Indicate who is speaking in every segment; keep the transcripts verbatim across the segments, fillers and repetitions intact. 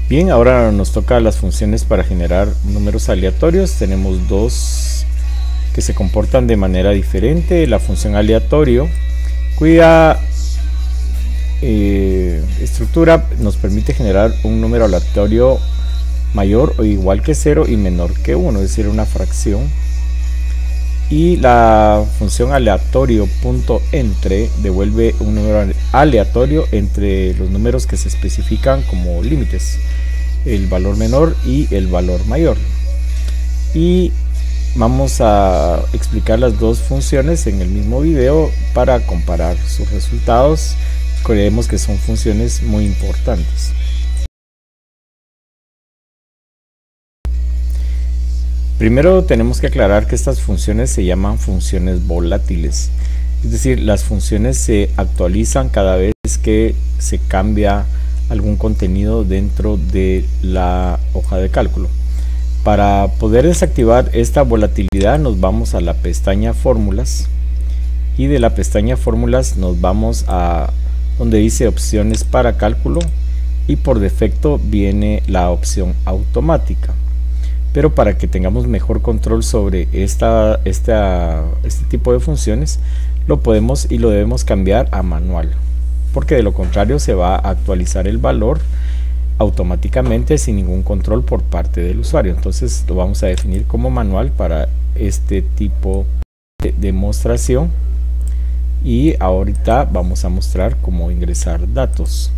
Speaker 1: Bien, ahora nos toca las funciones para generar números aleatorios. Tenemos dos que se comportan de manera diferente. La función aleatorio, cuya eh, estructura nos permite generar un número aleatorio mayor o igual que cero y menor que uno, es decir, una fracción. Y la función aleatorio.entre devuelve un número aleatorio entre los números que se especifican como límites, el valor menor y el valor mayor. Y vamos a explicar las dos funciones en el mismo video para comparar sus resultados. Creemos que son funciones muy importantes. Primero tenemos que aclarar que estas funciones se llaman funciones volátiles, es decir, las funciones se actualizan cada vez que se cambia algún contenido dentro de la hoja de cálculo. Para poder desactivar esta volatilidad nos vamos a la pestaña fórmulas y de la pestaña fórmulas nos vamos a donde dice opciones para cálculo y por defecto viene la opción automática. Pero para que tengamos mejor control sobre esta, esta, este tipo de funciones, lo podemos y lo debemos cambiar a manual, porque de lo contrario se va a actualizar el valor automáticamente sin ningún control por parte del usuario. Entonces lo vamos a definir como manual para este tipo de demostración. Y ahorita vamos a mostrar cómo ingresar datos.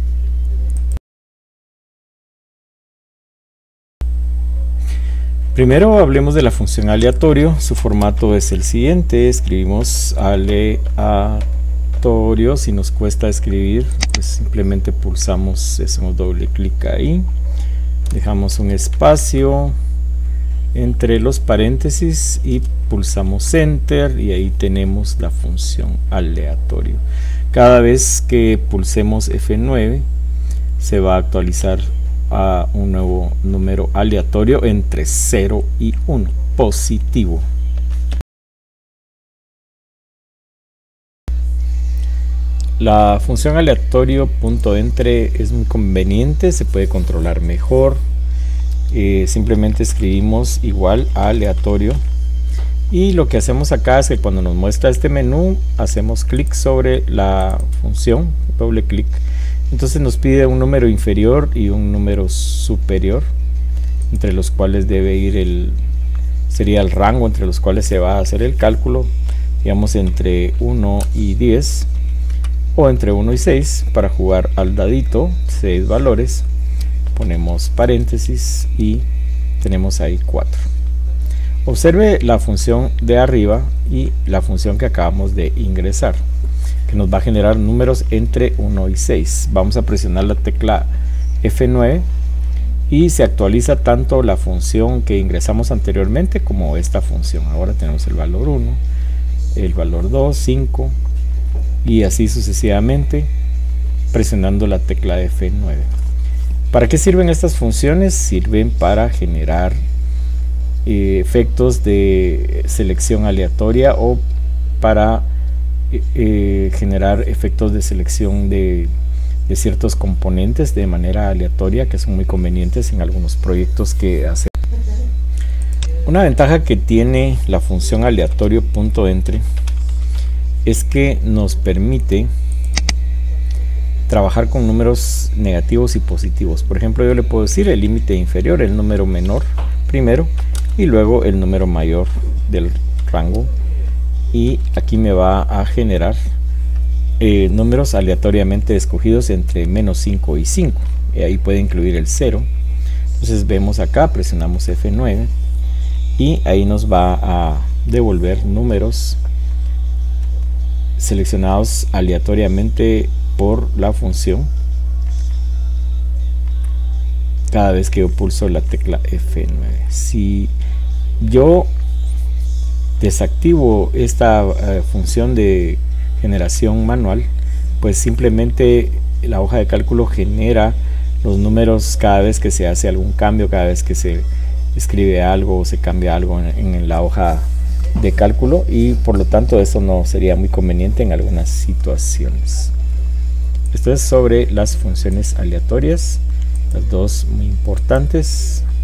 Speaker 1: Primero hablemos de la función aleatorio. Su formato es el siguiente. Escribimos aleatorio. Si nos cuesta escribir, pues simplemente pulsamos, hacemos doble clic ahí, dejamos un espacio entre los paréntesis y pulsamos enter y ahí tenemos la función aleatorio. Cada vez que pulsemos F nueve se va a actualizar a un nuevo número aleatorio entre cero y uno, positivo. La función aleatorio.entre es muy conveniente, se puede controlar mejor. Eh, simplemente escribimos igual a aleatorio y lo que hacemos acá es que cuando nos muestra este menú hacemos clic sobre la función, doble clic. Entonces nos pide un número inferior y un número superior, entre los cuales debe ir el, sería el rango entre los cuales se va a hacer el cálculo, digamos entre uno y diez, o entre uno y seis. Para jugar al dadito, seis valores, ponemos paréntesis y tenemos ahí cuatro. Observe la función de arriba y la función que acabamos de ingresar, que nos va a generar números entre uno y seis. Vamos a presionar la tecla F nueve y se actualiza tanto la función que ingresamos anteriormente como esta función. Ahora tenemos el valor uno, el valor dos, cinco y así sucesivamente presionando la tecla F nueve. ¿Para qué sirven estas funciones? Sirven para generar eh, efectos de selección aleatoria o para Eh, generar efectos de selección de, de ciertos componentes de manera aleatoria, que son muy convenientes en algunos proyectos que hacemos. Una ventaja que tiene la función aleatorio.entre es que nos permite trabajar con números negativos y positivos. Por ejemplo, yo le puedo decir el límite inferior, el número menor primero y luego el número mayor del rango, y aquí me va a generar eh, números aleatoriamente escogidos entre menos cinco y cinco, y ahí puede incluir el cero. Entonces vemos acá, presionamos F nueve y ahí nos va a devolver números seleccionados aleatoriamente por la función cada vez que yo pulso la tecla F nueve. Si yo desactivo esta uh, función de generación manual, pues simplemente la hoja de cálculo genera los números cada vez que se hace algún cambio, cada vez que se escribe algo o se cambia algo en, en la hoja de cálculo, y por lo tanto eso no sería muy conveniente en algunas situaciones. Esto es sobre las funciones aleatorias las dos muy importantes.